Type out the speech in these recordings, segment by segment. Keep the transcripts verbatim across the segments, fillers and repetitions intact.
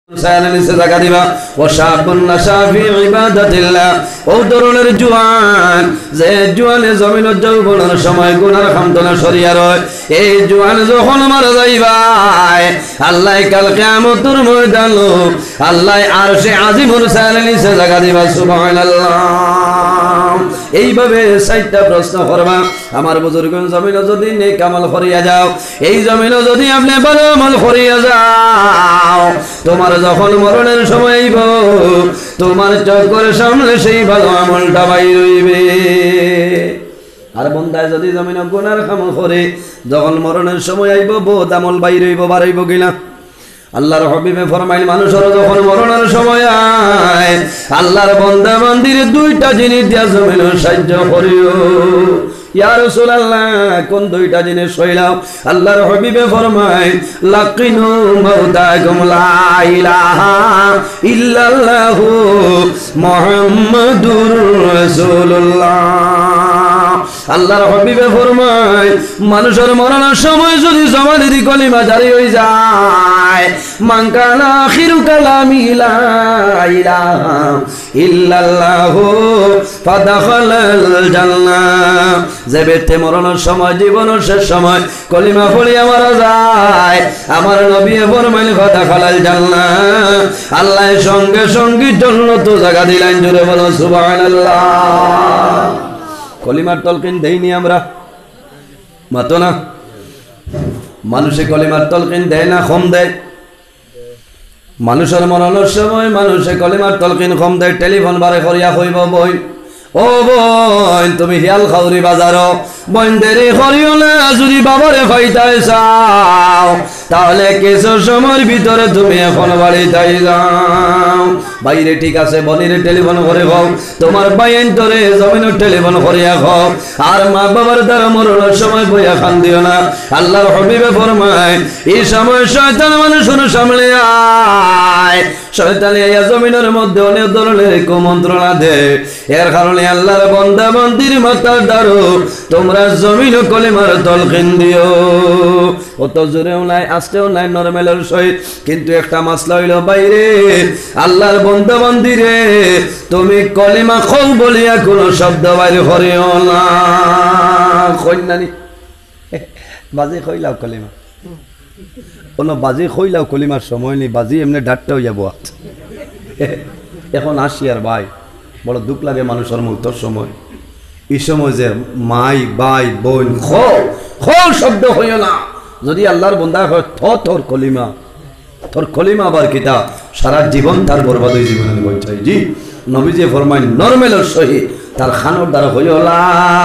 সায়ানিসে জায়গা দিবা ও শাবুন নাশাফি ইবাদাতিল্লাহ ও তরুণের জওয়ান যে জওয়ানে জমিনের যৌবনের সময় গুনার খামতনা সরিয়া রয় এই জওয়ান যখন মারা যাইবাই আল্লাহ কাল কিয়ামতের ময়দানে আল্লাহ আরশে আজিমুর সায়ানিসে জায়গা দিবা সুবহানাল্লাহ। এইভাবে চারটা প্রশ্ন করবা আমার বুজুর্গন জমিনে যদি নেক আমল করিয়া যাও এই জমিনে যদি আপনি ভালো আমল করিয়া যাও তোমার যখন মরণের সময় আইব তোমার চোখের সামনে সেই ভালো আমলটা বাইর হইবে। আর বন্দায় যদি জমিনে গুনার কাম করে যখন মরণের সময় আইব বহুত আমল বাইর হইব বাড়াইব কিনা। আল্লাহর হাবিবে ফরমাইল মানুষের যখন মরণের সময় আয় আল্লাহর বান্দা বান্দিরে দুইটা জিনিস দিয়া জমিনে সাহায্য করিও। ইয়া রাসূলুল্লাহ কোন দুইটা জিনিস হইলাও? আল্লাহর হাবিবে ফরমায় লাকিনু মাউতাকুম লা ইলাহা ইল্লাল্লাহু মুহাম্মাদুর রাসূলুল্লাহ। আল্লাহর হাবিবে ফরমায় মানুষের মরণের সময় যদি জবানের কলিমা জারি হয়ে যায় মান কানা আখিরু কালামি লা ইলাহা ইল্লাল্লাহু ফাদাখালাল জান্নাহ, যে ব্যক্তি মরণের সময় জীবনের শেষ সময় কলিমা পড়িয়া মারা যায় আমার নবী ফরমাইলেন ফাদাখালাল জান্নাহ, আল্লাহ সঙ্গে সঙ্গে জান্নাত জায়গা দিলেন। জোরে বলো সুবহানাল্লাহ। কলিমার তলকিন দেইনি আমরা মাতো না, মানুষে কলিমার তলকিন দেয় না কম দেয়? মানুষের মরণের সময় মানুষে কলিমার তলকিন কম দেয়। টেলিফোন বারে করিয়া কইব বই ও বোন তুমি হিয়াল খাউরি বাজারো বোন দেরি করিও না, যদি বাবারে ফাইতাই চাও তাহলে কিছু সময়ের ভিতরে তুমি এখন বাড়িতে যাও। বাইরে ঠিক আছে বনিরে টেলিফোন করে খাও, তোমার বাইন তোরে জমিনের টেলিফোন করিয়া খাও, আর মা বাবার দ্বারা মরণের সময় বইয়া খান দিও না। আল্লাহর হাবিবে ফরমায় এই সময় শয়তান মানুষের সামনে আয়, শয়তান এই জমিনের মধ্যে অনেক ধরনের কুমন্ত্রণা দেয়। এর কারণে আল্লাহর বান্দা বান্দির মাথার দ্বারা তোমরা জমিন কলিমার তলকিন দিও। অত জোরেও নাই আস্তেও নাই নরমালের সহিত, কিন্তু একটা মাসলা হইল বাইরে আল্লাহর বান্দা বান্দিরে তুমি কলিমা খৌ বলিয়া কোনো শব্দ বাইরে করিও না। কইনানি বাজি কইলাও কলিমা কোনো বাজি কইলাও কলিমার সময় নেই, বাজি এমনি ডাটটা হইয়া বয়া। এখন আসি আর ভাই বড় দুঃখ লাগে মানুষের মৃত্যুর সময়, এই সময় যে মাই বাই বোন খ খ শব্দ হইও না। যদি আল্লাহর বন্দা হয় থ তোর কলিমা, তোর কলিমা আবার কিতা সারা জীবন তার বরবাদ হয়ে জীবনে বলছে। জি নবীজি ফরমায় নরমালের সহিত তার খানোর দ্বারা হইল লা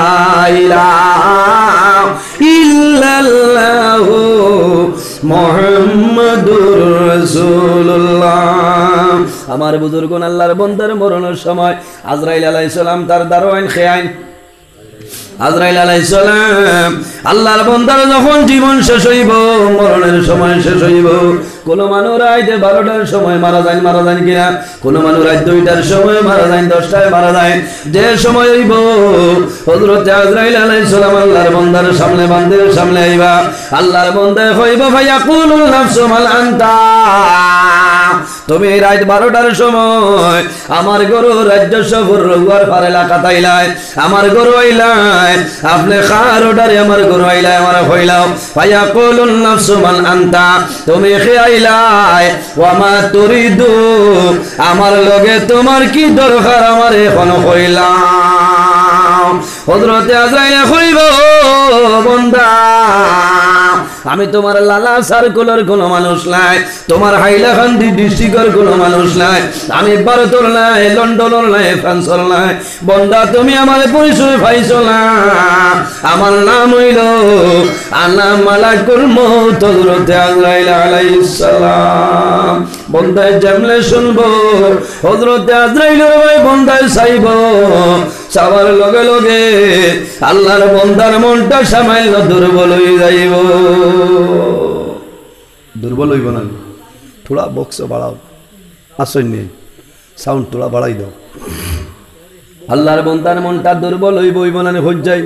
ইলাহা ইল্লাল্লাহু মুহাম্মাদুর রাসূলুল্লাহ। আমার বুজুর্গন আল্লাহর বান্দার মরণের সময় আজরাইল আলাইহিস সালাম তার দারোয়ান খেয়াইন আজরাইল আলাইহিস সালাম আল্লাহর বান্দার যখন জীবন শেষ হইব মরণের সময় শেষ হইব, কোন মানুষ রাইতে বারোটার সময় মারা যায় মারা যায় কিনা, কোন মানুষ রাত দুইটার সময় মারা যায় দশটায় মারা যায়, যে সময় হইব হযরত আজরাইল আলাইহিস সালাম আল্লাহর বান্দার সামনে বান্দার সামনে আইবা, আল্লাহর বান্দা কইব ফায়াকুলুন নাফসু মাল আনতা, তুমি রাত বারোটার সময় আমার গরু রাজ্য সফর রঘুয়ার পার এলাকা তাইলাই, আমার গরু আইলাই আপনি খার ওটারে আমার গরু আইলাই আমার হইলাও। ফায়াকুলুন নাফসু মাল আনতা, তুমি খে আইলাই ওয়া মা তুরিদু, আমার লগে তোমার কি দরকার আমার এখন হইলাম। হযরত আজরাইল কইব বান্দা আমি তোমার লালা সার্কুলার কোনো মানুষ নাই, তোমার হাইলাকান্দি ডিস্ট্রিক্টের কোনো মানুষ নাই, আমি ভারতের নাই লন্ডনের নাই ফ্রান্সের নাই, বন্দা তুমি আমার পরিচয় পাইছো না, আমার নাম হইল আনা মালাকুল মউত হযরত আজরাইল আলাইহিস সালাম। বন্দায় যেমনে শুনবো হযরত আজরাইলের ভাই বন্দায় চাইব, চাওয়ার লগে লগে আল্লাহর বন্দার মনটা সামাইল দুর্বল হয়ে যাইব। দুর্বল হইব না, থোড়া বক্স বাড়াও, আসন নেই সাউন্ড থোড়া বাড়াই দাও। আল্লাহর বন্দার মনটা দুর্বল হইব হইব না হয়ে যাই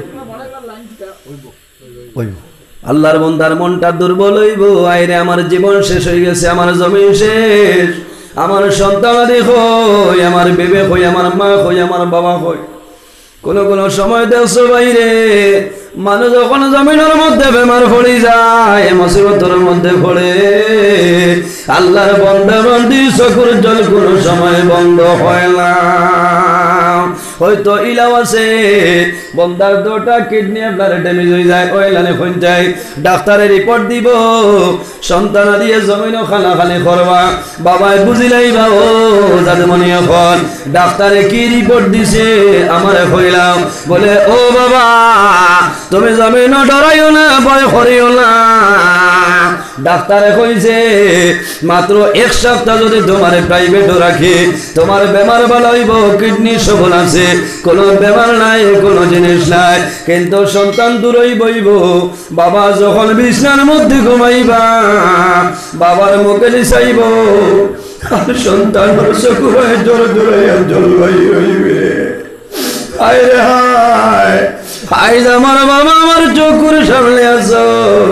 হইব। আল্লাহর বন্দার মনটা দুর্বল হইব, আইরে আমার জীবন শেষ হয়ে গেছে, আমার জমিন শেষ, আমার সন্তানাদি কই, আমার বেবে কই, আমার মা কই, আমার বাবা কই। কোন কোন সময় দেখছো বাইরে মানুষ যখন জমিনের মধ্যে বেমার পড়ে যায়, মুসিবতের মধ্যে পড়ে, আল্লাহর বান্দা বান্দি চকুর জল কোন সময় বন্ধ হয় না। হয়তো ইলাও আছে বন্দার দুটা কিডনি আপনার ড্যামেজ হয়ে যায়, ওইলানে কোন যায়, ডাক্তারে রিপোর্ট দিব সন্তান দিয়ে জমিন খানা খালি করবা, বাবাই বুঝিলাইবা ও জাদুমণি এখন ডাক্তারে কি রিপোর্ট দিছে আমারে কইলাম, বলে ও বাবা তুমি জমিন ডরাইও না, ভয় করিও না, ডাক্তারে কইছে মাত্র এক সপ্তাহ যদি তোমার প্রাইভেটও রাখি তোমার বেমার ভালো হইব, কিডনি সবল আছে, কোনো বেমার নাই, কোনো জিনিস নাই, কিন্তু সন্তান দূরই বইব। বাবা যখন বিছনার মধ্যে ঘুমাইবা বাবার মুখে চাইব, আর সন্তান চকু ভাই জোর জোরে জল ভাই হইবে। হায় রে হায়, হায় আমার বাবা আমার চকুর সামনে আছো।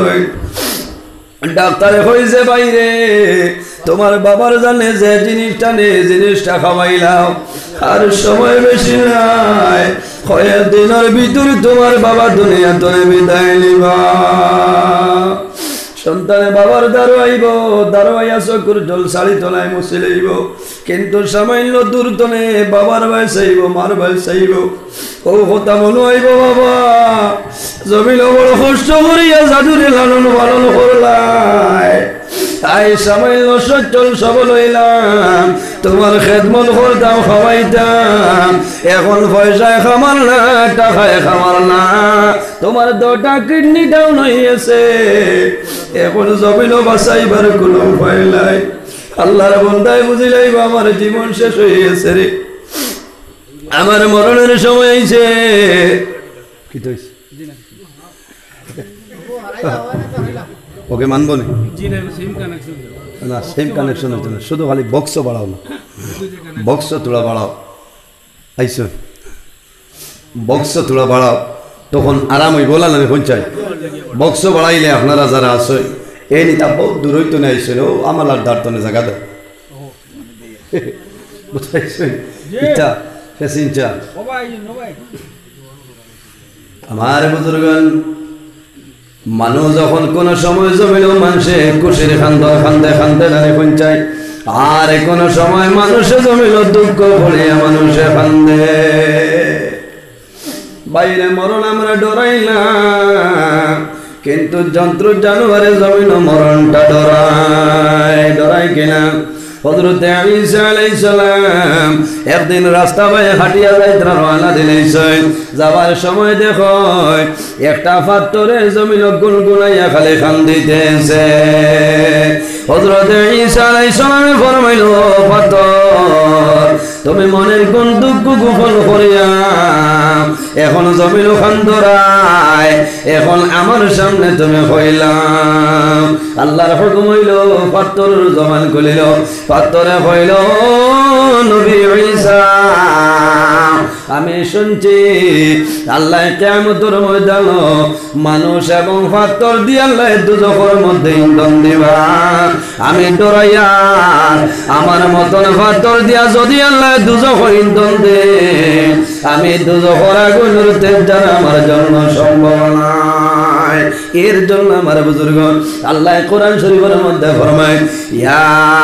ডাক্তারে কইছে বাইরে তোমার বাবার জানে যে জিনিসটা নেই, জিনিসটা খাওয়াইলাম, আর সময় বেশি নাই, কয়েক দিনের ভিতরে তোমার বাবা দুনিয়া তোরে বিদায় নিবা। সন্তানে বাবার দ্বারো আইব, দ্বারো আইয়া চকুর জল শাড়ি তোলায় মুছে লইব, কিন্তু সামান্য দূর তনে বাবার ভাই চাইব, মার ভাই চাইব, ও কথা মনে আইব বাবা জমিল বড় কষ্ট করিয়া জাদুরে লালন পালন করলাই, তাই সামান্য সচ্ছল সবল হইলাম, তোমার খেদমত করতাম, খাওয়াইতাম, এখন পয়সায় খামার না, টাকায় খামার না, তোমার দুটা কিডনি ডাউন হইয়াছে, এখন জমিল বাঁচাইবার কোনো উপায় নাই। আল্লাহর বন্দায় বুঝিলাইব আমার জীবন শেষ হইয়াছে রে, আমার মরণের সময় আইছে। কি তো ওকে মানবো না, সেম কানেকশন হচ্ছে না, শুধু খালি বক্স বাড়াও না, বক্স তোলা বাড়াও, আইসো বক্স তোলা বাড়াও, তখন আরাম হইব না। আমি পঞ্চায়েত বক্স বাড়াইলে আপনারা যারা আছে এই নিতা বহুত দূর হইতো না, আইসেন ও আমার আর দাঁড় তনে জায়গা দেয়, বুঝাইছেন ইটা ফেসিনটা আমার বুজুর্গান। মানুষ যখন কোন সময় জমিল মানুষে কুশির খান্দ খান্দে খান্দে নারে পঞ্চায়, আর কোন সময় মানুষে জমিল দুঃখ পড়িয়া মানুষে খান্দে। বাইরে মরণ আমরা ডরাইলাম, কিন্তু যন্ত্র জানুয়ারে জমিন মরণটা ডরায়, ডরাই কিনা। হযরতে ঈসা আলাইহিস সালাম একদিন রাস্তা বাইরে হাঁটিয়া যাইতে রওনা দিলেন, যাবার সময় দেখো একটা পাথরের জমিন গুনগুনাইয়া খালি কান্দিতেছে। হযরতে ঈসা আলাইহিস সালাম ফরমাইল, পাথর তুমি মনের কোন দুঃখ গোপন করিয়া এখন জমিন খান্দরায়, এখন আমার সামনে তুমি কইলাম। আল্লাহর হুকুম হইল, পাথর জবান খুলিল, পাথরে কইল, নবী ঈসা আমি শুনছি আল্লাহ কিয়ামতের ময়দান মানুষ এবং পাথর দিয়ে আল্লাহ দুজখের মধ্যে ইন্ধন দিবা। আমি ডরাইয়া আমার মতন পাথর দিয়া যদি আল্লাহ দুজখের ইন্ধন দে, আমি দুজখের আগুনের তেজ দ্বারা আমার জন্য সম্ভব নয়। এর জন্য আমার বুজুর্গ আল্লাহ কোরআন শরীফের মধ্যে ফরমায়, ইয়া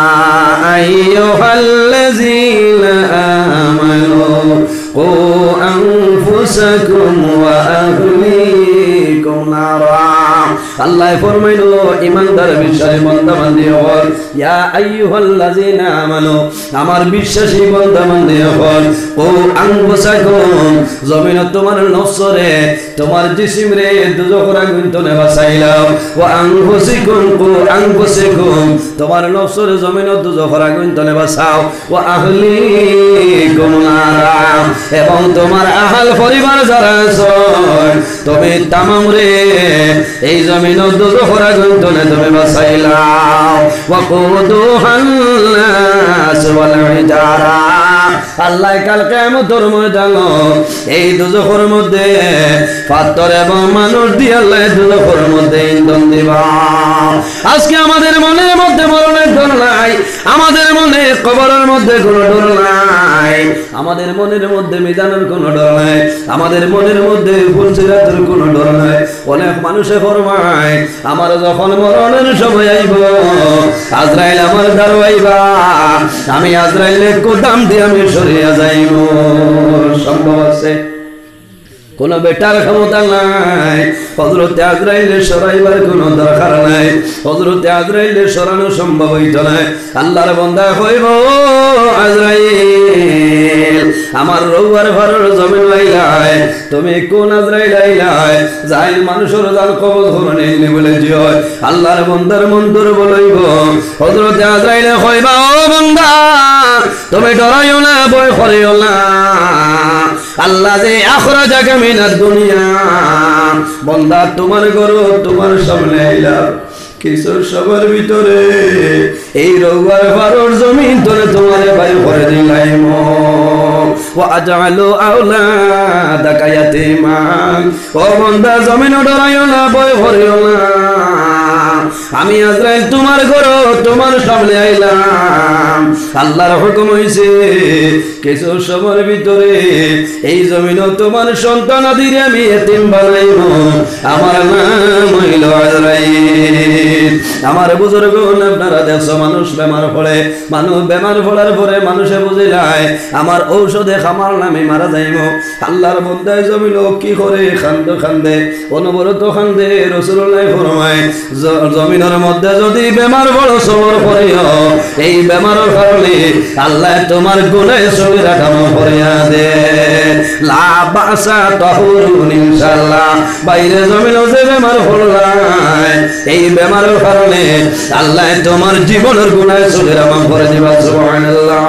আইয়ুহাল্লাযীনা আমানু কু আনফুসাকুম ওয়া আহলিকুম নারা। আল্লাহ ফরমাইল, ঈমানদার বিশ্বাসী বান্দা বান্দি হল, ইয়া আইয়ুহাল্লাযীনা আমানু আমার বিশ্বাসী বান্দা বান্দি হল, কু আনফুসাকুম জমিন তোমার নফসরে তোমার জিসিম রে দুজখের আগুন থেকে বাঁচাইলাম, ওয়া আনফুসিকুম কু আনফুসিকুম তোমার নফসরে জমিন দুজখের আগুন থেকে বাঁচাও, ওয়া আহলিকুম নারা এবং তোমার আহল পরিবার যারা আছে তুমি তামাম রে এই জমিন দুজখের আগুন থেকে তুমি বাঁচাইলাও। ওয়া কুদুহান নাস ওয়াল হিজারা আল্লাহ কাল কিয়ামতের ময়দানে এই দুজখের মধ্যে পাথর এবং মানুষ দিয়ে আল্লাহ দুজখের মধ্যে ইন্ধন দিবা। আজকে আমাদের মনের মধ্যে মরণের ডর নাই, আমাদের মনে কবরের মধ্যে কোনো ডর নাই, আমাদের মনের মধ্যে মিজানের কোনো ডর নাই, আমাদের মনের মধ্যে ফুলসিরাতের কোনো ডর নাই। অনেক মানুষে ফরমায় আমার যখন মরণের সময় আইব আজরাইল আমার দাঁড়াইবা, আমি আজরাইলের কোদাম দিয়ে আমি সরিয়া যাইব। সম্ভব আছে? কোন বেটার ক্ষমতা নাই, হযরতে আজরাইলের সরাইবার কোনো দরকার নাই, হযরতে আজরাইলের সরানো সম্ভব হইতো না। আল্লাহর বান্দা কইব আজরাইল আমার রৌয়ার ঘরের জমিন লাইলাই, তুমি কোন আজরাইল আইলাই যাইল মানুষের জান কবজ করে নেই বলে দিও। আল্লাহর বান্দার মন দুর্বল হইব, হযরতে আজরাইল কইবা ও বান্দা তুমি ডরাইও না, ভয় করিও না, আল্লাহ যে আখরাজাকা মিনাদ দুনিয়া, বান্দা তোমার ঘর তোমার সামনে আইলাম কিশোর সবার ভিতরে এই রৌয়ার ফারর জমিন ধরে তোমার ভাই করে দিলাইম ওয়া আজআলু আওলাদাকা ইয়াতীমান। ও বান্দা জমিন ডরাইও না, ভয় করিও না, আমি আজরাইল তোমার ঘর তোমার সামনে আইলাম। আল্লাহর হুকুম হইছে কিশোর সবার ভিতরে এই জমিন তোমার সন্তান আদিরে আমি এতিম বানাইব, আমার নাম হইল আজরাইল। আমার বুজুর্গ আপনারা দেখছো মানুষ বেমার পড়ে, মানুষ বেমার পড়ার পরে মানুষে বুঝিলায় আমার ঔষধে খামার নামে মারা যাইব। আল্লাহর বন্দায় জমিল কি করে খান্দে খান্দে অনবরত খান্দে। রাসূলুল্লাহ ফরমায় জমিনের মধ্যে যদি বেমার বড় সবর করিও এই বেমারের কারণে আল্লাহ তোমার গুনাহ সগীরা ক্ষমা করিয়া দে। লা বাসা তাহুরুন ইনশাআল্লাহ। বাইরে জমিন যে বেমার হলাই এই বেমারের কারণে আল্লাহ তোমার জীবনের গুনাহ সগীরা মাফ করে দিবা। সুবহানাল্লাহ।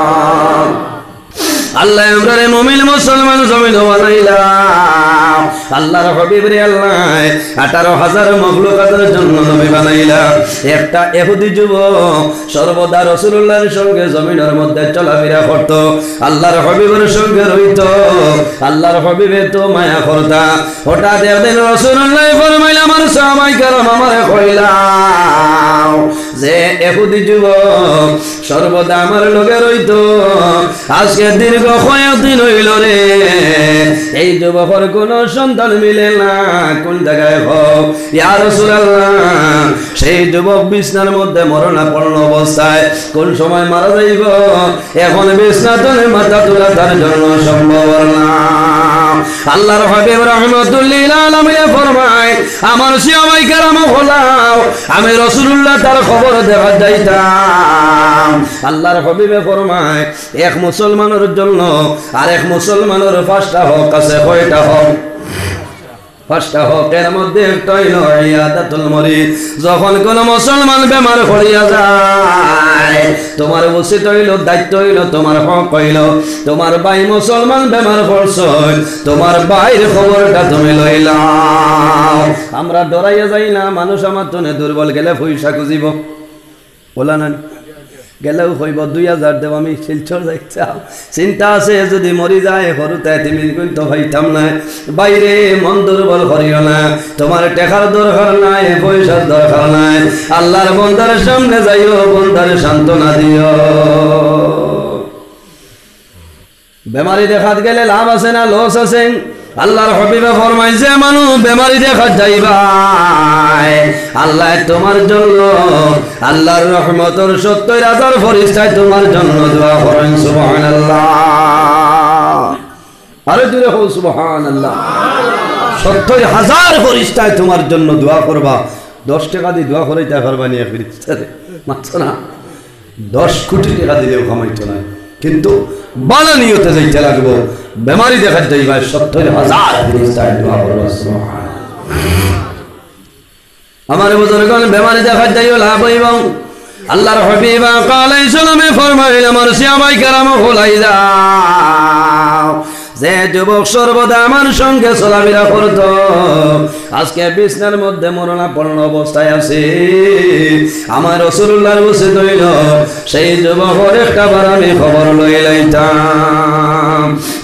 আল্লাহ আমরা মুমিন মুসলমান জমিন বানাইলা, আল্লাহর হাবিব রে আল্লাহ আঠারো হাজার মাখলুকাতের জন্য নবী বানাইলা। একটা ইহুদি যুবক সর্বদা রাসূলুল্লাহর সঙ্গে জমিনের মধ্যে চলাফেরা করত, আল্লাহর হাবিবের সঙ্গে রইত, আল্লাহর হাবিবে তো মায়া করতা। হঠাৎ একদিন রাসূলুল্লাহ ফরমাইলা আমার সাহাবায়ে কেরাম আমারে কইলা যে ইহুদি যুবক সর্বদা আমার লগে রইত, আজকে দীর্ঘ কয়েকদিন হইল রে এই যুবকের কোন সন্তান মিলে না, কোন জায়গায় হোক। ইয়া রাসূলুল্লাহ সেই যুবক বিছনার মধ্যে মরণাপন্ন অবস্থায় কোন সময় মারা যাইব এখন বিছনা তুলে মাথা তোলা তার জন্য সম্ভব না। আল্লাহর হাবিব রাহমাতুল লিল আলামিন ফরমায় আমার সাহাবায়ে কেরাম হলাও আমি রাসূলুল্লাহ তার খবর দেখা যাইতাম। আল্লাহর হাবিবে ফরমায় এক মুসলমানের জন্য আর এক মুসলমানের পাঁচটা হক আছে। কয়টা হক? পাঁচটা হকের মধ্যে একটা হইল ইয়াদাতুল মরিদ। যখন কোন মুসলমান বেমার পড়িয়া যায় তোমার উচিত হইল, দায়িত্ব হইল, তোমার হক হইল তোমার ভাই মুসলমান বেমার পড়ছে তোমার ভাইয়ের খবরটা তুমি লইলাও। আমরা ডরাইয়া যাই না, মানুষ আমার জন্য দুর্বল গেলে পয়সা খুঁজিব বলা না গেলেও হইব দুই হাজার দেব আমি শিলচর যাইতাম, চিন্তা আছে যদি মরি যায় সরুতে তুমি কিন্তু হইতাম না। বাইরে মন দুর্বল করিও না, তোমার টেকার দরকার নাই, পয়সার দরকার নাই, আল্লাহর বন্দার সামনে যাইও, বন্দার সান্ত্বনা দিও। বেমারি দেখাত গেলে লাভ আছে না লস আছে? আল্লাহর হাবিবে ফরমাইছে মানুষ বেমারি দেখা যাইবা আল্লাহ তোমার জন্য আল্লাহর রহমতের সত্তর হাজার ফেরেশতা তোমার জন্য দোয়া করেন। সুবহানাল্লাহ। আরে জোরে হো সুবহানাল্লাহ। সত্তর হাজার ফেরেশতা তোমার জন্য দোয়া করবা। দশ টাকা দিয়ে দোয়া করাইতে পারবা নি ফেরেশতারে? মাত্র না দশ কোটি টাকা দিলেও কামাইতো না, কিন্তু বালা নিয়তে যাইতে লাগবো। বেমারি দেখা যাইবা সত্তর হাজার ফেরেশতায় দোয়া করবা। আমার বুজুর্গগণ বেমারি দেখা যাইও লাভ হইব। আল্লাহর হাবিব আলাইহিস সালামে ফরমাইলেন আমার সাহাবায়ে কেরাম হলাই যাও যে যুবক সর্বদা আমার সঙ্গে চলাফেরা করত আজকে বিছনার মধ্যে মরণাপন্ন অবস্থায় আছে, আমার রাসূলুল্লাহর উচিত হইল সেই যুবকের একটা বার আমি খবর লই লইতাম।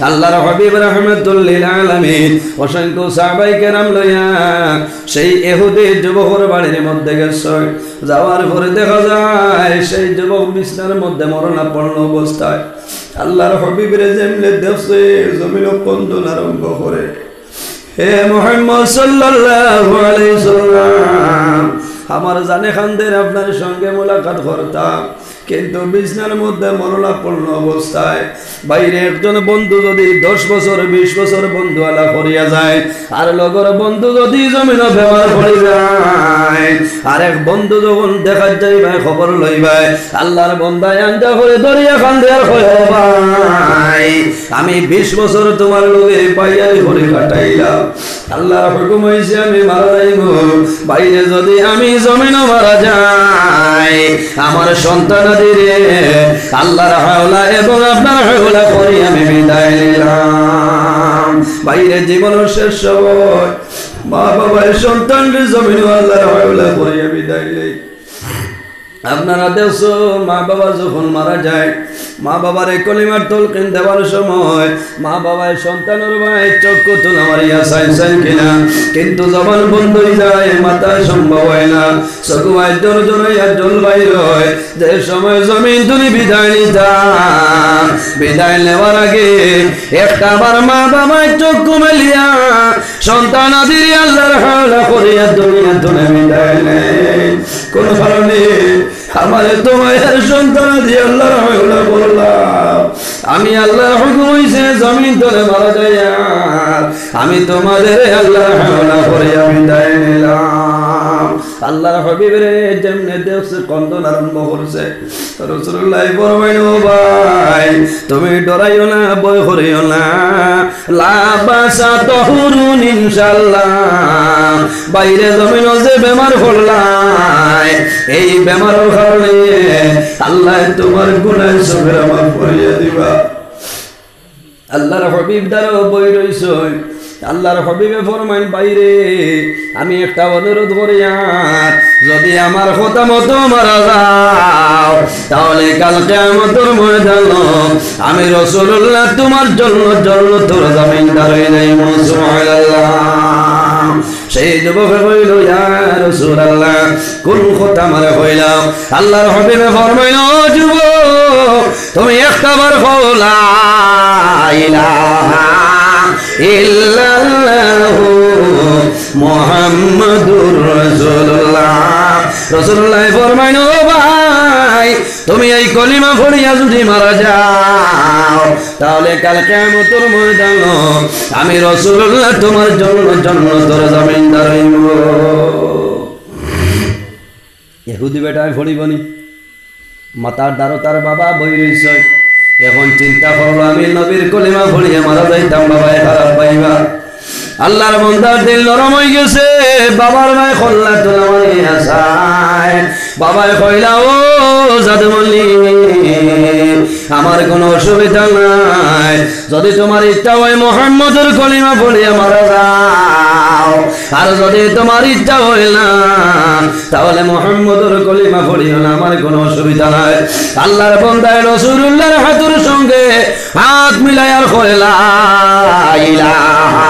আল্লাহর হাবিব রাহমাতুল লিল আলামিন অসংখ্য সাহাবায়ে কেরাম লইয়া সেই ইহুদি যুবকের বাড়ির মধ্যে গেছে। যাওয়ার পরে দেখা যায় সেই যুবক বিছানার মধ্যে মরণাপন্ন অবস্থায়। আল্লাহর হাবিবের যেমনে দেখছে জমিন কন্দন আরম্ভ করে, হে মুহাম্মদ সাল্লাল্লাহু আলাইহি সাল্লাম, আমার জানে খানদের আপনার সঙ্গে মোলাকাত করতাম, কিন্তু বিছনার মধ্যে মরণাপন্ন অবস্থায়। বাইরে একজন বন্ধু যদি দশ বছর বিশ বছর বন্ধু আলা করিয়া যায়, আর লগর বন্ধু যদি জমিন বেমার পড়ে যায়, আর এক বন্ধু যখন দেখা যাইবাই খবর লইবাই, আল্লাহর বন্দায় আঞ্জা করে দরিয়া খান্দে আর ভাই আমি বিশ বছর তোমার লোকে পাইয়াই করে কাটাইলাম, আল্লাহর হুকুম হইছে আমি মারা যাইব। বাইরে যদি আমি জমিন মারা যাই, আমার সন্তান আল্লাহর হাওলা এবং আপনার হাওলা করি আমি বিদায় নিলাম। বাইরে জীবনের শেষ সময় মা বাবার সন্তানকে জমিন আল্লাহর হাওলা করি আমি বিদায় নেই। আপনারা দেখছো মা বাবা যখন মারা যায়, মা বাবার কলিমার তলকিন দেওয়ার সময় মা বাবার সন্তানের ভাই চক্ষু তুলা মারিয়া চাই চাই কিনা, কিন্তু যখন বন্ধ হয়ে যায় মাথা সম্ভব হয় না, চকু ভাই জোর জোরাইয়া জল বাইর হয়। যে সময় জমিন তুমি বিদায় নিতা, বিদায় নেওয়ার আগে একটা বার মা বাবার চক্ষু মেলিয়া সন্তান আদির আল্লাহর হাওলা করিয়া দুনিয়া তুলে বিদায় নেয়। কোন কারণে আমার তোমার সন্তান দিয়ে আল্লাহর হাওলা করলাম, আমি আল্লাহর হুকুম হইছে জমিন তোলে মারা যায়, আমি তোমাদের আল্লাহর হাওলা করে আমি বিদায় নিলাম। আল্লাহর হাবিবের যেমনে দেখছে কন্দন আরম্ভ করছে, রাসূলুল্লাহ ফরমাইল ও ভাই তুমি ডরাইও না, ভয় করিও না, লা বাসা তাহুরুন ইনশাআল্লাহ। বাইরে জমিন যে বেমার পড়লাই, এই বেমারের কারণে আল্লাহ তোমার গুনাহ সবের মাফ করিয়া দিবা। আল্লাহর হাবিব দ্বারা বই রইছ। আল্লাহর হাবিবে ফরমাইন বাইরে আমি একটা অনুরোধ করি, আর যদি আমার কথা মতো মারা যাও তাহলে কাল কিয়ামতের ময়দানে আমি রাসূলুল্লাহ তোমার জন্য জান্নাতের জমিনদার হয়ে যাইব। সুবহানাল্লাহ। সেই যুবক কইল ইয়া রাসূলুল্লাহ কোন কথা মারা কইলাম? আল্লাহর হাবিবে ফরমাইল ও যুবক তুমি একবার কও লা ইলাহা ইল্লাল্লাহু মুহাম্মাদুর রাসূলুল্লাহ। রাসূলুল্লাহ ফরমাইল ও ভাই তুমি এই কলিমা পড়িয়া যদি মারা যাও তাহলে কাল কিয়ামতের ময়দানে আমি রাসূলুল্লাহ তোমার জন্য জান্নাতের জমিনদার হইব। ইহুদি বেটায় পড়িবনি, মাতার দ্বারা তার বাবা বই রইছে। এখন চিন্তা করলো আমি নবীর কলিমা পড়িয়া মারা যাইতাম, বাবায় খারাপ পাইবা। আল্লাহর বান্দার দিল নরম হয়ে গেছে। বাবার ভাই খল্লা তোলা মারিয়া চায়, বাবায় কইলা ও জাদুমণি আমার কোনো অসুবিধা নাই, যদি তোমার ইচ্ছা হয় মুহাম্মদের কলিমা পড়িয়া মারা যাও, আর যদি তোমার ইচ্ছা হয় না তাহলে মুহাম্মদের কলিমা পড়িও না, আমার কোনো অসুবিধা নাই। আল্লাহর বান্দা রাসূলুল্লাহর হাতের সঙ্গে হাত মিলাই আর কয় লা ইলাহা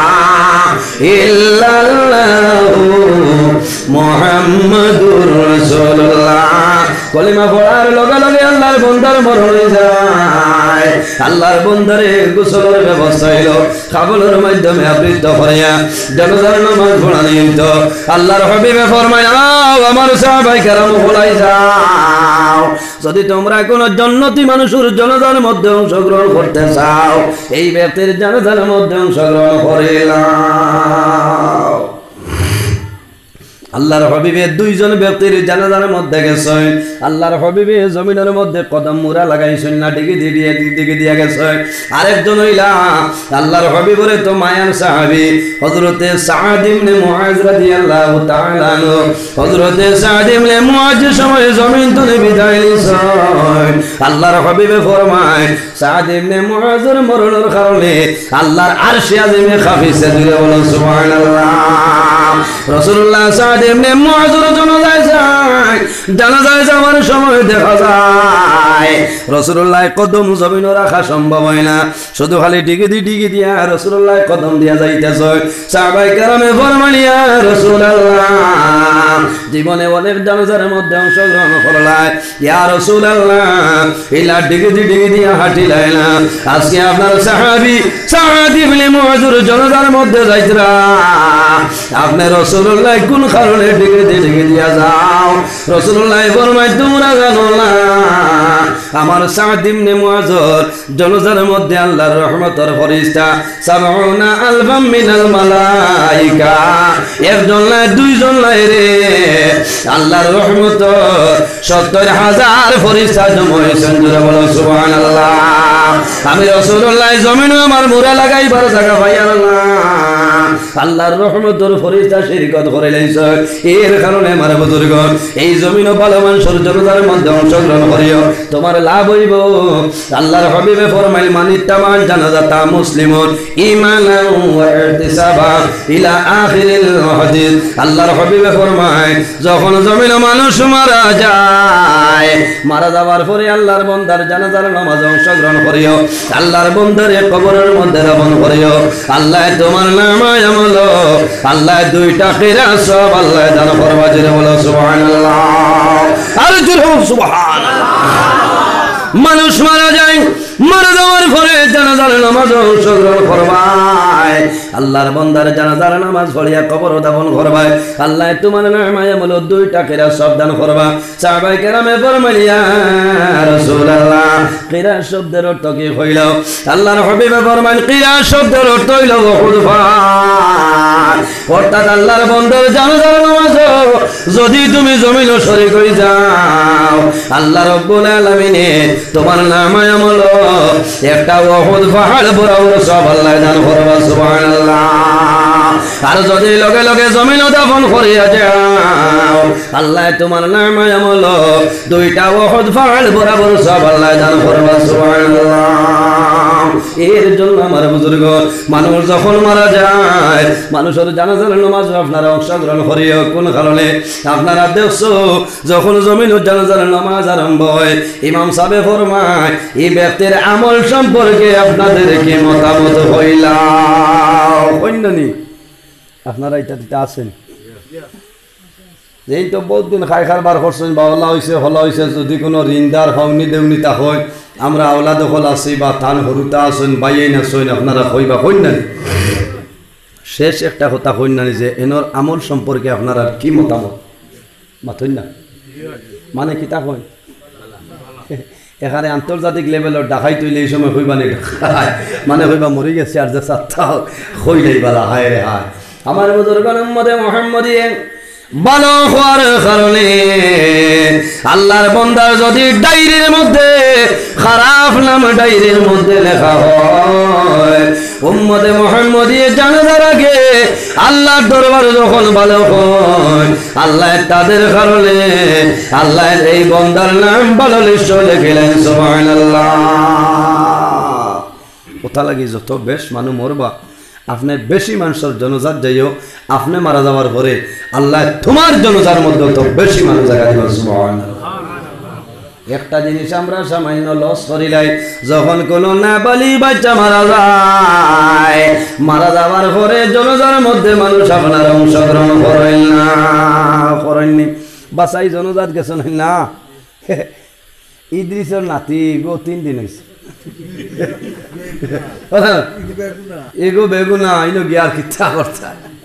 ইল্লাল্লাহু মুহাম্মাদুর রাসূলুল্লাহ। কলিমা পড়ার লগে লগে আল্লাহর বান্দার মরণ হয়ে যায়। আল্লাহর বান্দারে গোসলের ব্যবস্থা হইল, কাবুলের মাধ্যমে আবৃত করিয়া জানাজার নামাজ পড়ানো হইত। আল্লাহর হাবিবে ফরমায় আও আমার সাহাবায়ে কেরাম বলাই যাও, যদি তোমরা কোন জান্নাতি মানুষের জানাজার মধ্যে অংশগ্রহণ করতে চাও এই ব্যক্তির জানাজার মধ্যে অংশগ্রহণ করিলাম। আল্লাহর হাবিবে দুইজন ব্যক্তির জানাজার মধ্যে গেছেন। আল্লাহর হাবিবে জমিনের মধ্যে কদম মুরা লাগাইছেন না, ডিগি দিয়ে দিকে দিয়ে গেছেন। আরেকজন হইলা আল্লাহর হাবিবরে তো মায়ার সাহাবী হযরতে সাদ ইবনে মুআজ রাদিয়াল্লাহু তাআলা আনহু। হযরতে সাদ ইবনে মুআজ সময় জমিন তুলে বিদায় নিছেন। আল্লাহর হাবিবে ফরমায় সাদ ইবনে মুআজের মরণের কারণে আল্লাহর আরশে আজিমে কাঁপিছে। দিলে বলেন সুবহানাল্লাহ। রাসূলুল্লাহ সাদ ইবনে মুআযের জানাজায় যায়, জানাজায় যাওয়ার সময় দেখা যায় রাসূলুল্লাহ কদম জমিনে রাখা সম্ভব হয় না, শুধু খালি ডিগে দি ডিগে দিয়া রাসূলুল্লাহ কদম দিয়া যাইতেছে। সাহাবায়ে কেরামে ফরমান ইয়া রাসূলুল্লাহ, জীবনে অনেক জানাজার মধ্যে অংশগ্রহণ করলাই, ইয়া রাসূলুল্লাহ ইলা ডিগে দি ডিগে দিয়া হাঁটিলাই না, আজকে আপনার সাহাবী সাদ ইবনে মুআযের জানাজার মধ্যে যাইতরা, আপনি রাসূলুল্লাহ কোন কারণে ডিগে দি ডিগে দিয়া যাও? রাসূলুল্লাহ ফরমায় তোমরা জানো না আমার সাদ ইবনে মুআযের জানাজার মধ্যে আল্লাহর রহমতের ফেরেশতা সাবউনা আলফাম মিনাল মালাইকা, একজন না দুইজন নাই রে, আল্লাহর রহমতের সত্তর হাজার ফেরেশতা জমা হয়েছেন। জোরে বলো সুবহানাল্লাহ। আমি রাসূলুল্লাহ জমিনে আমার মুরা লাগাইবার জায়গা পাইয়া না, আল্লাহর রহমতের ফেরেশতা শিরকত করে লাইছে, এর কারণে আমার বুজুর্গ এই জমিনে ভালো মানুষের জানাজার মধ্যে অংশগ্রহণ করিও, তোমার লাভ হইব। আল্লাহর হাবিবে ফরমাইল মানিত্তামান জানাজাতা মুসলিমুন ঈমানান ওয়া ইহতিসাবান ইলা আখিরিল হাদিস। আল্লাহর হাবিবে ফরমায় যখন জমিনে মানুষ মারা যায়, মারা যাওয়ার পরে আল্লাহর বান্দার জানাজার নামাজে অংশগ্রহণ করিও, আল্লাহর বান্দার কবরের মধ্যে দাফন করিও, আল্লাহ তোমার নামায় আমল আল্লাহ দুইটা কিরাত সব আল্লাহ দান করবা। জোরে বলো সুবহানাল্লাহ। আর জোরে বলো সুবহানাল্লাহ। মানুষ মারা যায়, মারা যাওয়ার পরে জানাজার নামাজ অংশগ্রহণ করবাই, আল্লাহর বান্দার জানাজার নামাজ পড়িয়া কবর দাফন করবাই, আল্লাহ তোমার নামায় আমল দুইটা কিরাত সব দান করবা। সাহাবায়ে কেরামে ফরমাইল ইয়া রাসূলুল্লাহ কিরাত শব্দের অর্থ কি হইল? আল্লাহর হাবিবে ফরমাইল কিরাত শব্দের অর্থ হইল খুদফান, অর্থাৎ আল্লাহর বান্দার জানাজার নামাজ যদি তুমি জমিনে শরীক হয়ে যাও, আল্লাহ রাব্বুল আলামিন তোমার নামায় আমল একটা উহুদ পাহাড় বরাবর সব আল্লাহ দান করবা। সুবহানাল্লাহ। আর যদি লগে লগে জমিনে দাফন করিয়া যাও, আল্লাহ তোমার নামায় আমল দুইটা উহুদ পাহাড় বরাবর সব আল্লাহ দান করবা। সুবহানাল্লাহ। এর জন্য আমার বুজুর্গ মানুষ যখন মারা যায়, মানুষের জানাজার নামাজ আপনারা অংশগ্রহণ করিও। কোন কারণে? আপনারা দেখছো যখন জমিনে জানাজার নামাজ আরম্ভ হয়, ইমাম সাহেব ফরমায় এই ব্যক্তির আমল সম্পর্কে আপনাদের কি মতামত হইলা হইনি? আপনারা এটা আছেন এই তো বহুত দিন খাই খারবার করছেন, বা হলা হয়েছে হলা হয়েছে, যদি কোনো ঋণদার হওনি দেউনি তা হয়, আমরা আওলা দখল আছি বা থান হরুতা আছেন বাইয়াই না সইন, আপনারা হইবা হইন না। শেষ একটা কথা হইন না যে এনর আমল সম্পর্কে আপনারা কি মতামত মাথইন না, মানে কি তা হয় এখানে আন্তর্জাতিক লেভেলের ডাকাই তৈলে এই সময় হইবা নি, মানে হইবা মরে গেছে আর যে সাতটা হইলেই বালা হায় রে হায়। আমার বুজুর্গের উম্মতে মুহাম্মদী ভালো হওয়ার কারণে আল্লাহর বান্দার যদি ডায়েরির মধ্যে খারাপ নাম ডায়েরির মধ্যে লেখা হয়, উম্মতে মুহাম্মদী জানাজার আগে আল্লাহর দরবার যখন ভালো হয়, আল্লাহ তাদের কারণে আল্লাহ এই বান্দার নাম ভালো লিস্ট লিখলেন। সুবহানাল্লাহ। কথা লাগি যত বেশ মানুষ মরবা, আপনি বেশি মানুষের জনজাত যাইও, আপনি মারা যাওয়ার পরে আল্লাহ তোমার জনজার মধ্যে তো বেশি মানুষ জায়গা দিবেন। সুবহানাল্লাহ। একটা জিনিস আমরা সামান্য লস করিলাই, যখন কোন নাবালিগ বাচ্চা মারা যায়, মারা যাওয়ার পরে জনজার মধ্যে মানুষ আপনার অংশগ্রহণ করেন না, করেননি বাসাই জনজাত গেছেন না। ইদ্রিসের নাতি গো তিন দিন হয়েছে, এগো বেগুনা ইনো গিয়ার কিচ্ছা করতে,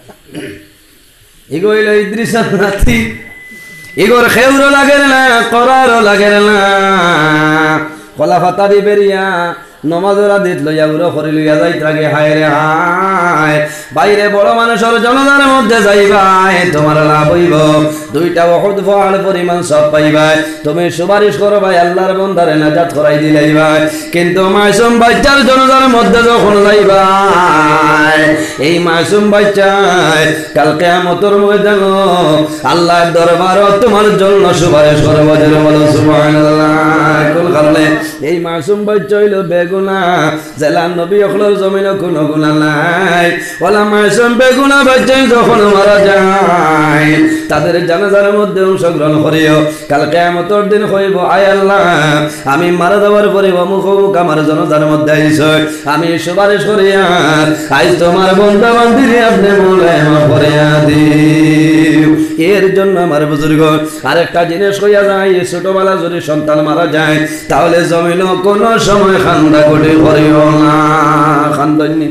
এগো হইল ইদ্রিসের নাতি, এগোর খেউরও লাগে না করারও লাগে না, কলা ফাতা দি বেরিয়া নমাজরা দিত লইয়া উড়ো করে লইয়া যাইত লাগে। হায় রে হায়, বাইরে বড় মানুষের জনতার মধ্যে যাইবাই, তোমার লাভ হইব, দুইটা উহুদ পাহাড় পরিমাণ সব পাইবাই, তুমি সুপারিশ করো ভাই আল্লাহর বান্দারে নাজাত করাই দিলাই ভাই। কিন্তু মাসুম বাচ্চার জনতার মধ্যে যখন যাইবাই, এই মাসুম বাচ্চায় কাল কিয়ামতের ময়দান আল্লাহর দরবারে তোমার জন্য সুপারিশ করবে। বলো সুবহানাল্লাহ। কোন কারণে এই মাসুম বাচ্চা হইল বেগুনা জেলার নবী হলোর জমিনে কোনো গুনাহ নাই ওলা মাসুম বেগুনা বাচ্চা যখন মারা যায় তাদের জানাজার মধ্যে অংশগ্রহণ করিও কাল কিয়ামতের দিন হইব আয় আল্লাহ আমি মারা যাওয়ার পরে অমুক অমুক আমার জানাজার মধ্যে আইছ আমি সুপারিশ করিয়া আজ তোমার বন্ধা বান্ধিরে আপনি মোলায় মাফ করিয়া দিও এর জন্য আমার বুজুর্গ আরেকটা জিনিস কইয়া যায় ছোটবেলা যদি সন্তান মারা যায় তাহলে জমিন কোনো সময় খান্দা করে করিও না খান্দনি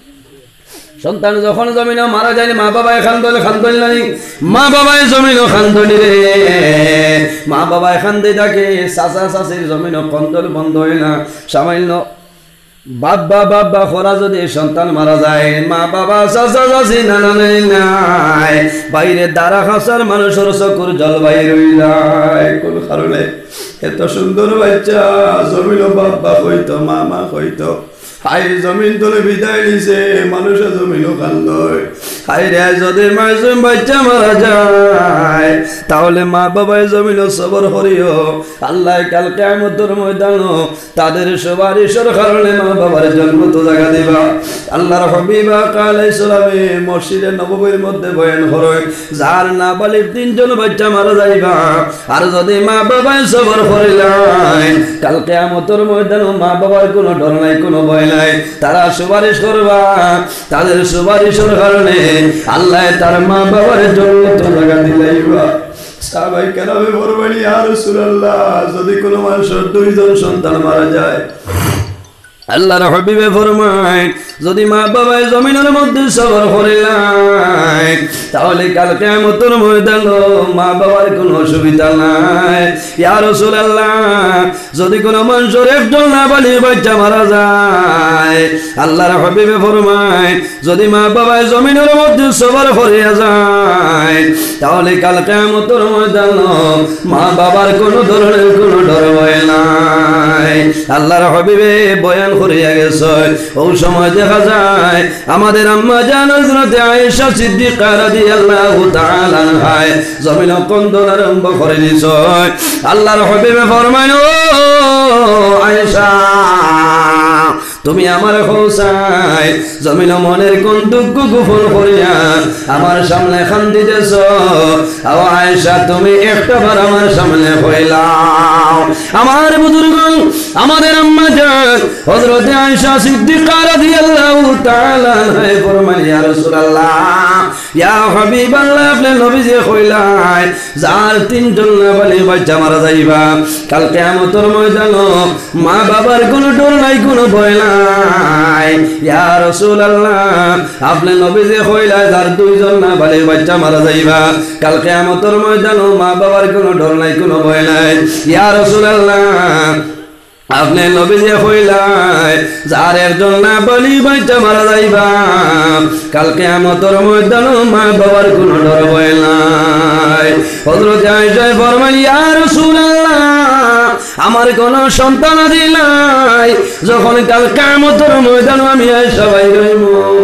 সন্তান যখন জমিন মারা যায় মা বাবায় খান্দল খান্দল নাই মা বাবায় জমিন খান্দলি রে মা বাবায় খান্দে থাকে চাচা চাচির জমিন খন্দল বন্ধ হয় না সামান্য বাবা বাবা খরা যদি সন্তান মারা যায় মা বাবা চাচা চাচি নানা নাই বাইরে দ্বারা খাসার মানুষের চকুর জল বাইর হয়ে যায় কোন কারণে এত সুন্দর বাচ্চা জমিন বাবা হইতো মামা হইতো হাই জমিন তোলে বিদায় দিছে মানুষের জমিনও কান্দয় হাই রে যদি মাসুম বাচ্চা মারা যায় তাহলে মা বাবায় জমিনও সবর করিও আল্লাহ কাল কিয়ামতের ময়দানও তাদের সুপারিশের কারণে মা বাবার জন্ম তো জায়গা দিবা আল্লাহর হাবিব আলাইহিস সালামে মসজিদে নববীর মধ্যে বয়ান করে যার নাবালিগ তিনজন বাচ্চা মারা যাইবা আর যদি মা বাবায় সবর করিলাই কাল কিয়ামতের ময়দানও মা বাবার কোনো ডর নাই কোনো ভয় নাই তারা সুপারিশ করবা তাদের সুপারিশের কারণে আল্লাহ তার মা বাবার জন্য তো জায়গা দিলাইবা সাহাবাই কেরামে বলবেন ইয়া রাসূলুল্লাহ যদি কোনো মানুষের দুইজন সন্তান মারা যায় আল্লাহর হাবিবে ফরমায় যদি মা বাবায় জমিনের মধ্যে সবর করিলাই তাহলে কাল কিয়ামতের ময়দানে মা বাবার কোনো অসুবিধা নাই ইয়া রাসূলুল্লাহ যদি কোনো মানুষের একজন নাবালিগ বাচ্চা মারা যায় আল্লাহর হাবিবে ফরমায় যদি মা বাবায় জমিনের মধ্যে সবর করিয়া যায় তাহলে কাল কিয়ামতের ময়দানে মা বাবার কোনো ধরনের কোনো ডর ভয় নাই আল্লাহর হাবিবে বয়ান করিয়া গেছে ওই সময় দেখা যায় আমাদের আম্মা জান হযরত আয়েশা সিদ্দিকা রাদিয়াল্লাহু তাআলা আনহা জমিন কন্দন আরম্ভ করে দিছে আল্লাহর হাবিবে ফরমায় ও আয়েশা তুমি আমার খোসাই জমিন মনের কোন দুঃখ গোপন করিয়া আমার সামনে কান্দিতেছ ও আয়েশা তুমি একটাবার আমার সামনে হইলাও আমার বুজুর্গ আমাদের আম্মা জান হযরত আয়েশা সিদ্দিকা রাদিয়াল্লাহু তাআলা আনহা ফরমান ইয়া রাসূলুল্লাহ ইয়া হাবিবাল্লাহ আপনি নবীজি কইলাই যার তিনজন নাবালিগ বাচ্চা মারা যাইবা কাল কিয়ামতের ময়দানে মা বাবার কোনো ডর নাই কোনো ভয় নাই ইয়া রাসূলুল্লাহ আপনি নবীজি কইলাই যার দুইজন নাবালিগ বাচ্চা মারা যাইবা কাল কিয়ামতের ময়দানে মা বাবার কোনো ডর নাই কোনো ভয় নাই ইয়া রাসূলুল্লাহ আপনি নবীজি কইলাই যার একজন নাবালিগ বাচ্চা মারা যাইবা কাল কিয়ামতের ময়দানে মা বাবার কোনো ডর ভয় নাই হযরত আয়েশা ফরমান ইয়া রাসূলুল্লাহ আমার কোনো সন্তান আদি নাই যখন কাল কিয়ামতের ময়দানে আমি আয়েশা বাইর হইব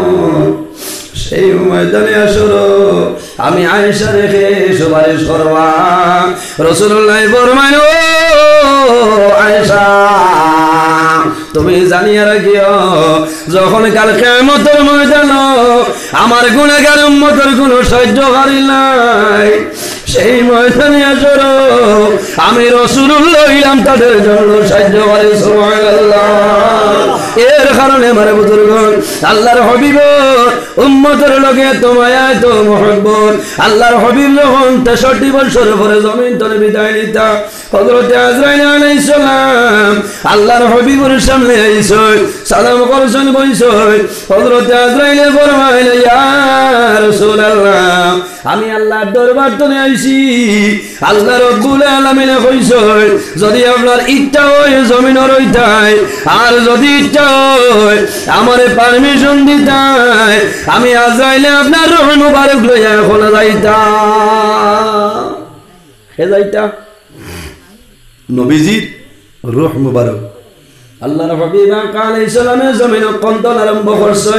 সেই ময়দানে আসরো আমি আয়েশা রেখে সুপারিশ করবা রাসূলুল্লাহ ফরমান ও আয়েশা তুমি জানিয়া রাখিও যখন কাল কিয়ামতের ময়দানে আমার গুনাহগার উম্মতের কোনো সাহায্যকারী নাই সেই ময়দানে আসরো আমি রাসূলুল্লাহ হইলাম তাদের জন্য সাহায্যকারী সুবহানাল্লাহ এর কারণে আমার বুজুর্গ আল্লাহর হাবিব উম্মতের লগে তোমায় এত মহব্বত আল্লাহর হাবিব যখন তেষট্টি বছর পরে জমিন তলে বিদায় নিতা হযরত আজরাইল আলাইহিস সালাম আল্লাহর হাবিবের সামনে আইছে সালাম করছেন বইছে হযরত আজরাইল ফরমাইল ইয়া রাসূলুল্লাহ আমি আল্লাহর দরবার তলে আইছি আল্লাহ রাব্বুল আলামিন কইছে যদি আপনার ইচ্ছা হয় জমিন রইতাই আর যদি ইচ্ছা হয় আমারে পারমিশন দিতাই আমি আজরাইলে আপনার রূহ মুবারক লইয়া খোলা যাইতা হে যাইতা নবীজির রূহ মুবারক আল্লাহর হাবিব আলাইহিস সালামের জমিন কন্দন আরম্ভ করছে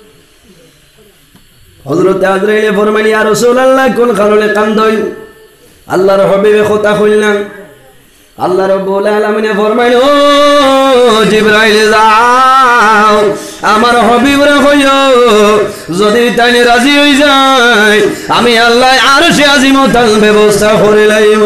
হযরত আজরাইল ফরমাইল ইয়া রাসূলুল্লাহ কোন কারণে কান্দই আল্লাহর হাবিবে কথা কইলেন আল্লাহ রাব্বুল আলামিন ফরমাইল ও জিবরাইল যাও আমার হাবিবরে কইও যদি তাইলে রাজি হই যায় আমি আল্লাহ আরশে আজিমতাল ব্যবস্থা করে লাইব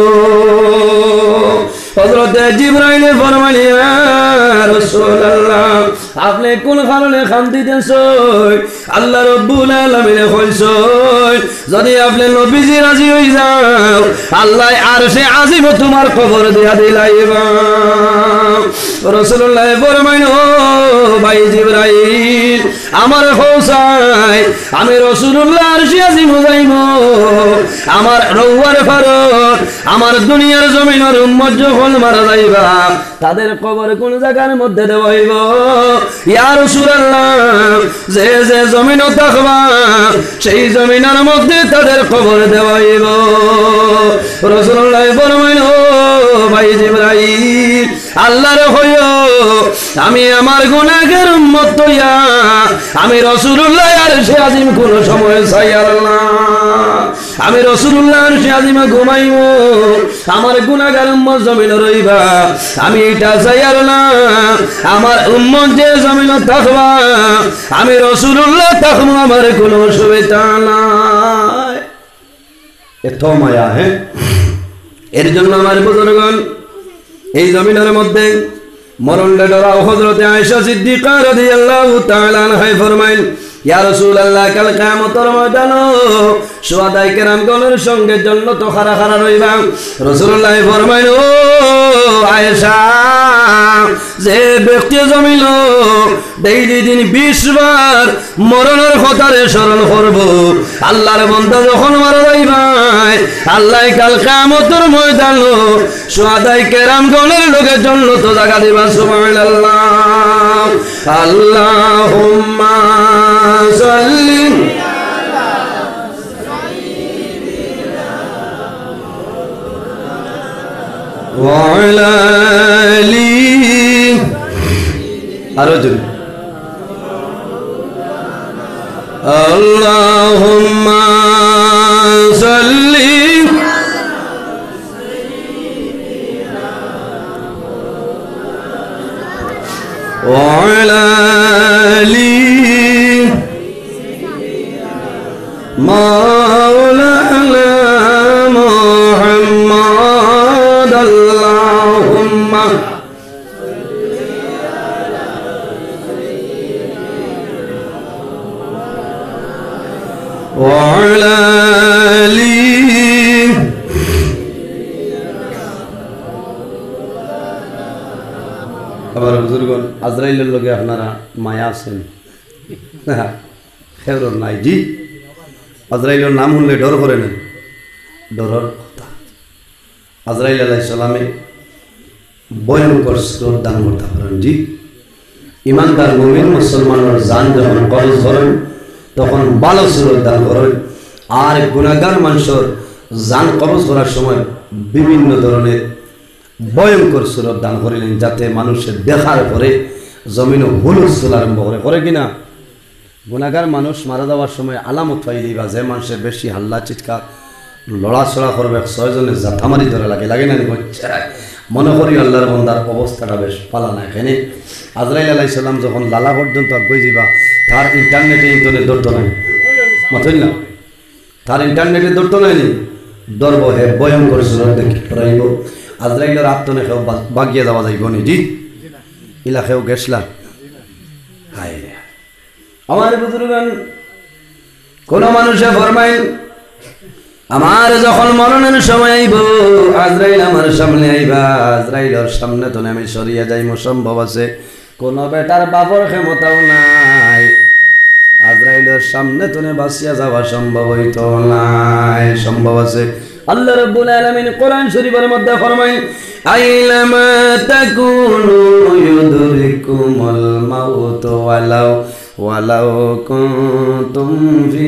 হযরত জিবরাইল ফরমাইল ইয়া রাসূলুল্লাহ আপনি কোন কারণে খান দিতেছেন আল্লাহ রাব্বুল আলামিন কইছেন যদি আপনি নবীজি রাজি হই যাও আল্লাহ আরশে আজিম তোমার কবর দিয়া দিলাইবা রাসূলুল্লাহ ফরমাইল ও ভাই জিবরাইল আমার হোসাই আমি রাসূলুল্লাহ আরশে আজিম যাইব আমার রওয়ার ফারত আমার দুনিয়ার জমিনের উম্মত যখন মারা যাইবা তাদের কবর কোন জায়গার মধ্যে দেওয়াইব ইয়া রাসূলুল্লাহ যে যে জমিনে থাকবা সেই জমিনের মধ্যে তাদের কবর দেওয়াইব রাসূলুল্লাহ ফরমাইল ও ভাই জিবরাইল আল্লাহর হইও আমি আমার গুনাহগার উম্মত তৈয়া আমি রাসূলুল্লাহ আরশে আজিম কোন সময় চাই আল্লাহ আমি রাসূলুল্লাহ আরশে আজিমে ঘুমাইব আমার গুনাহগার উম্মত জমিনে রইবা আমি এটা চাই আল্লাহ আমার উম্মত যে জমিনে থাকবা আমি রাসূলুল্লাহ থাকবো আমার কোনো অসুবিধা নাই এত মায়া হ্যাঁ এর জন্য আমার বুজুর্গগণ এই জমিনের মধ্যে মরণে ডরাও হযরত আয়েশা সিদ্দিকা রাদিয়াল্লাহু তাআলা আনহা ফরমাইল ইয়া রাসূলুল্লাহ কাল কিয়ামতের ময়দানে শুহাদায়ে কেরামগণের সঙ্গে জান্নাত খাড়া খাড়া রইবা রাসূলুল্লাহ ফরমাইল ও আয়েশা যে ব্যক্তি জমিল ডেইলি দিন বিশ বার মরণের কথারে স্মরণ করব আল্লাহর বান্দা যখন মারা যাইবা আল্লাহ কাল কিয়ামতের ময়দানে শুহাদায়ে কেরামগণের লগে জান্নাত জায়গা দিবা সুবহানাল্লাহ আল্লাহুম্মা সাল্লি ওয়া আলা আলি আরো জোরে আল্লাহুম্মা সাল্লি ওয়া আলা আলি মাওলানা মুহাম্মদ আল্লাহুম্মা ওয়া আলা আলি আবার বুজুর্গন আজরাইলের লগে আপনারা মায়া আছেন খেরর নাই জি আজরাইলের নাম শুনলে ডর করে নেন ডরর কথা আজরাইল আলাইহিস সালামে ভয়ঙ্কর স্রোত দান করতে পারেন জি ইমানদার মুমিন মুসলমানের জান যখন কবজ করেন তখন ভালো স্রোত দান করেন আর গুনাহগার মানুষের জান কবজ করার সময় বিভিন্ন ধরনের ভয়ঙ্কর সুরত দান করিলেন যাতে মানুষের দেখার পরে জমিনে হুলস্থুল আরম্ভ করে করে কিনা গুনাহগার মানুষ মারা যাওয়ার সময় আলামত পাই দিবা যে মানুষের বেশি হাল্লা চিৎকার লড়াচড়া করবে ছয়জনের জাথামারি ধরে লাগে লাগে না মনে করি আল্লাহর বান্দার অবস্থাটা বেশ পালা না এখানে আজরাইল আলাইহিস সালাম যখন লালা পর্যন্ত আগে যাবা তার ইন্টারনেটে ইন্টারনেট ধরতো নাই মাথই না তার ইন্টারনেটে ধরতো নাই ধরব হে ভয়ঙ্কর সুরত দেখি পড়াইব আজরাইলের আত্মনে কেউ বাগিয়ে যাওয়া যাইব নি জি ইলা কেউ গেছলা হায় আমার বুজুর্গান কোন মানুষে ফরমাইল আমার যখন মরণের সময় আইব আজরাইল আমার সামনে আইবা আজরাইলের সামনে তো আমি সরিয়ে যাইব সম্ভব আছে কোন বেটার বাপর ক্ষমতাও নাই আজরাইলের সামনে তো বাঁচিয়া যাওয়া সম্ভব হইতো নাই সম্ভব আছে আল্লাহ রাব্বুল আলামিন কোরআন শরীফের মধ্যে ফরমায় আইলামা তাকুনু ইউদরিকুমুল মাউত ওয়ালাউ ওয়ালাউ কুনতুম ফি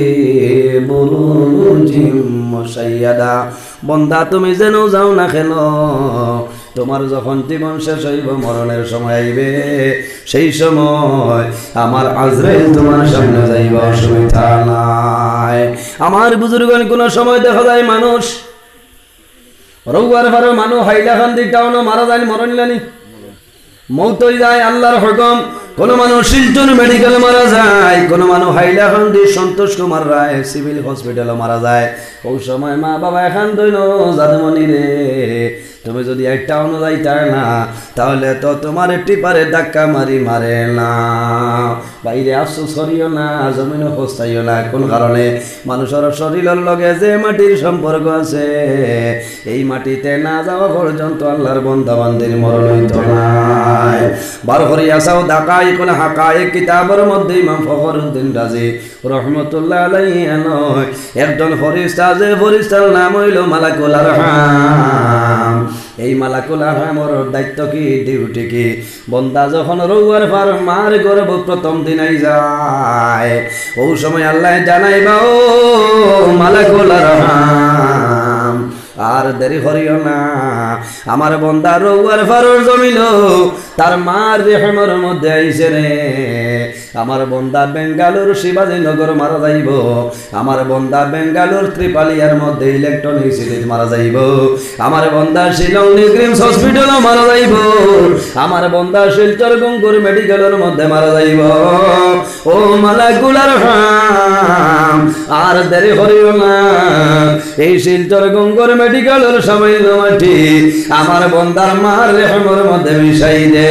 বুরুজিম মুশাইয়াদা বান্দা তুমি যেন যাও না কেন তোমার যখন জীবন শেষ হইব মরণের সময় আইবে সেই সময় আমার আজরাইল তোমার সামনে যাইব অসুবিধা নাই আমার বুজুর্গগণ কোন সময় দেখা যায় মানুষ রৌয়ার ভারো মানুষ হাইলাকান্দি টাউনও মারা যায় মরণলানি মৌত হয়ে যায় আল্লাহর হুকুম। কোন মানুষ শিলচর মেডিকেল মারা যায়, কোন মানুষ হাইলাকান্দি সন্তোষ কুমার রায় সিভিল হসপিটালে মারা যায়। ওই সময় মা বাবা এখান দইন জাদুমণি রে তুমি যদি একটা অনুযায়ী চায় না তাহলে তো তোমার টিপারে ধাক্কা মারি মারে না। বাইরে আফসোস করিও না, জমিনও পস্তাইও না। কোন কারণে মানুষের শরীরের লগে যে মাটির সম্পর্ক আছে এই মাটিতে না যাওয়া পর্যন্ত আল্লাহর বান্দা বান্দির মরণ হইতো নাই। বার করিয়া চাও ঢাকাই কোন হাকায়ে কিতাবের মধ্যে ইমাম ফখরুদ্দিন রাজি রহমতুল্লাহ আলাইহি নয় একজন ফেরেশতা, যে ফেরেশতার নাম হইল মালাকুল আরহাম। এই মালাকুল আরহামের দায়িত্ব কি, ডিউটি কি? বন্দা যখন রৌয়ার পার মার গর্ভ প্রথম দিনাই যায় ওই সময় আল্লাহ জানাইবা ও মালাকুল আরহাম আর দেরি করিও না, আমার বন্দা রৌয়ার ফারর জমিল তার মার রেহমের মধ্যে আইছে রে। আমার বন্দা বেঙ্গালুর শিবাজী নগর মারা যাইব, আমার বন্দা বেঙ্গালুর ত্রিপালিয়ার মধ্যে ইলেকট্রনিক সিটিতে মারা যাইব, আমার বন্দা শিলং নিগ্রিমস হসপিটালও মারা যাইব, আমার বন্দা শিলচর গঙ্গুর মেডিকেলের মধ্যে মারা যাইব। ও মালাকুল আরহাম আর দেরি করিও না, এই শিলচর গঙ্গুর মেডিকেলের সামান্য মাটি আমার বন্দার মার রেহমের মধ্যে মিশাই দে।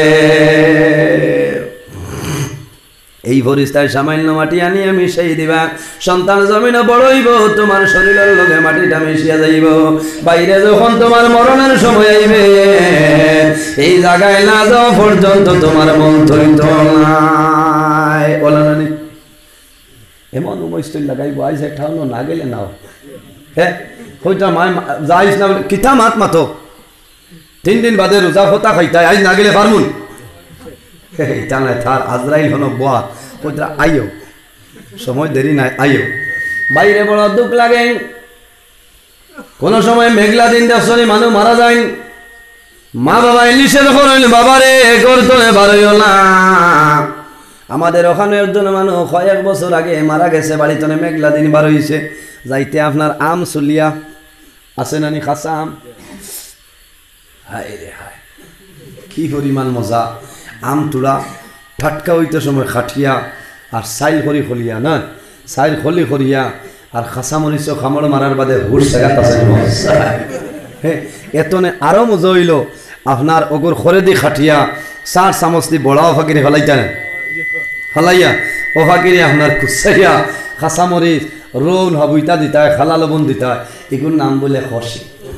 এই ফরিস্তায় সামান্য মাটি আনিয়ে মিশাই দিবা, সন্তান জমিনে বড় হইব, তোমার শরীরের লগে মাটিটা মিশিয়া যাইব। বাইরে যখন তোমার মরণের সময় আইবে এই জায়গায় না যাওয়া পর্যন্ত তোমার মন থইত নাই। বলা নানি এমন উমস্তুল লাগাইব আইসে ঠাউনো না গেলে নাও হ্যাঁ হইতা মায় যাইস না কিতা মাত মাতো তিন দিন বাদে রোজা হতা খাইতাই আইস না গেলে পারমুন এটা নাই থার আজরাইল হন বোয়া ওইটা আইও সময় দেরি নাই আইও। বাইরে বড় দুঃখ লাগে, কোন সময় মেঘলা দিন দেখছনি মানুষ মারা যায়, মা বাবা ইলিশের করেন বাবারে করতে পারইও না। আমাদের ওখানে একজন মানুষ কয়েক বছর আগে মারা গেছে, বাড়িতে মেঘলা দিন বার হয়েছে, যাইতে আপনার আম চলিয়া আছে নানি খাসা আম, হায় রে হায় কি পরিমাণ মজা। আম তুলা ঠাটকা হইতে সময় খাটিয়া আর সাইল খরি খলিয়া না সাইল খলি খরিয়া আর খাসা মরিচ খামড় মারার বাদে হুশ জায়গাত আছে হ্যাঁ এতনে আরো মজা হইল আপনার অগর খরে দি খাটিয়া চার চামচ দি বড়াও ফাঁকিরে ফেলাইতেন ফেলাইয়া ও ফাঁকিরে আপনার কুচাইয়া খাসা মরিচ রোল হাবুইতা দিতায় খালা লবণ দিতায়, এগুলোর নাম বলে খসি।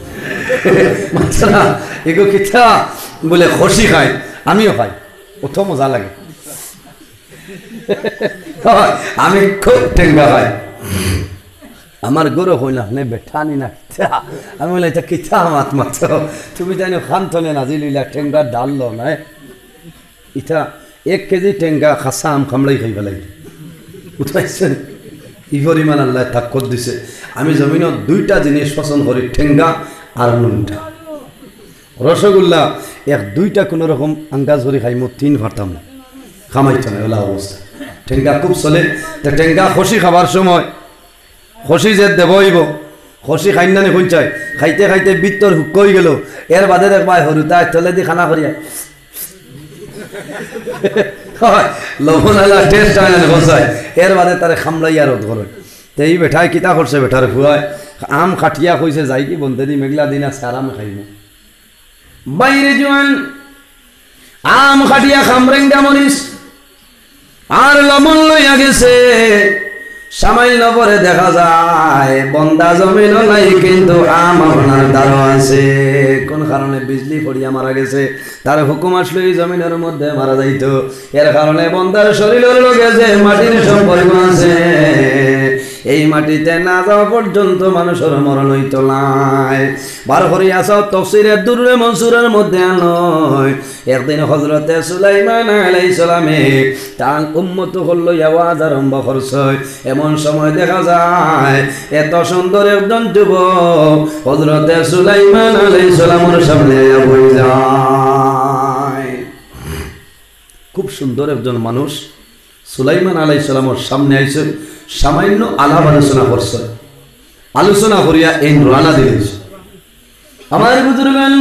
এগুলো কিতা বলে খসি খাই, আমিও খাই, অত মজা লাগে। আমি খুব টেঙ্গা খাই, আমার গরু হইল না বেঠানি না কিতা, আমি বলে এটা কিতা মাত মাত তুমি জানো খান তলে নাজি লইলা টেঙ্গা ডাল না ইটা এক কেজি টেঙ্গা খাসা আম খামড়াই খাই পেলাই উঠাইছেন। ই পরিমাণ আল্লাহ তাক্কত দিছে। আমি জমিনত দুইটা জিনিস পছন্দ করি, ঠেঙ্গা আর নুনটা। রসগোল্লা এক দুইটা কোনো রকম আঙ্গাজ করে খাই মো তিন ফারতাম না, খামাইতো না ওলা অবস্থা। ঠেঙ্গা খুব চলে, তা ঠেঙ্গা খসি খাবার সময় খসি যে দেবইব খসি খাই না শুন চাই খাইতে খাইতে বিত্তর হুক হয়ে গেল, এর বাদে দেখবা হরুতায় তলে দি খানা করিয়া লবণ আলা টেস্ট হয় না বসায়, এর বাদে তারে খামলাইয়া রোধ করে। তো এই বেঠায় কিতা করছে বেঠারে খুয়ায় আম খাটিয়া কইছে যাই কি বলতে দি মেঘলা দিন আছে আরামে খাইব। বাইরে জোয়ান আম খাটিয়া খামরেঙ্গা মরিস আর লবণ লইয়া গেছে, সামাইল পরে দেখা যায় বন্দা জমিনও নাই কিন্তু আম আপনার দ্বারও আছে। কোন কারণে বিজলি পড়িয়া মারা গেছে, তার হুকুম আসলো এই জমিনের মধ্যে মারা যাইত। এর কারণে বন্দার শরীরের লগে যে মাটির সম্পর্ক আছে এই মাটিতে না যাওয়া পর্যন্ত মানুষের মরণ হইত নাই। বার করিয়া আসাও তফসিরের দুররে মনসুরের মধ্যে আনয় একদিন হযরতে সুলাইমান আলাইহিস সালামে তার উম্মত হল আওয়াজ আরম্ভ করছে। এমন সময় দেখা যায় এত সুন্দর একজন যুবক হযরতে সুলাইমান আলাইহিস সালামের সামনে বই যায়। খুব সুন্দর একজন মানুষ সুলাইমান আলাইহিস সালামের সামনে আইছে, সামান্য আলাপ আলোচনা করছে, আলোচনা করিয়া এই রানা দিয়েছে। আমার বুজুর্গান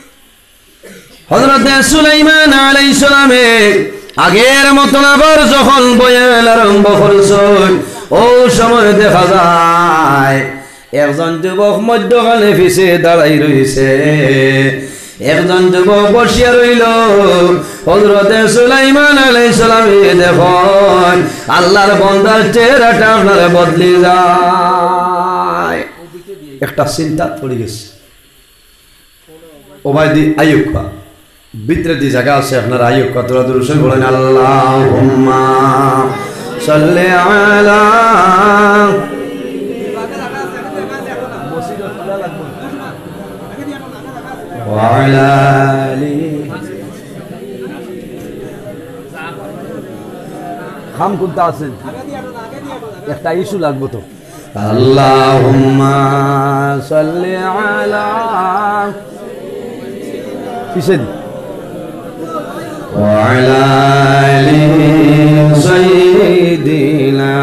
হযরত সুলাইমান আলাইহিস সালামে আগের মতন আবার যখন বয়ান আরম্ভ করছেন ও সময় দেখা যায় একজন যুবক মধ্যখানে পিছে দাঁড়াই রইছে একজন যুবক বসিয়া রইল হযরত সুলাইমান আলাইহিস সালামে দেখুন আল্লাহর বান্দার চেহারাটা আপনার বদলে যায় একটা চিন্তা পড়ে গেছে ওবাইদি আইয়ুব ভিতরে দি জায়গা আছে আপনার আইয়ুব কতরা দুরূদ বলেন আল্লাহুম্মা সাল্লি আলা ওয়া আলা আলি খাম কোনটা আছেন একটা ইস্যু লাগবে তো আল্লাহুম্মা সাল্লি আলা কিসেন وعلى آل سيدنا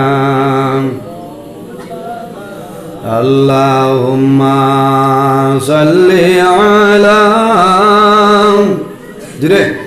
اللهم صل على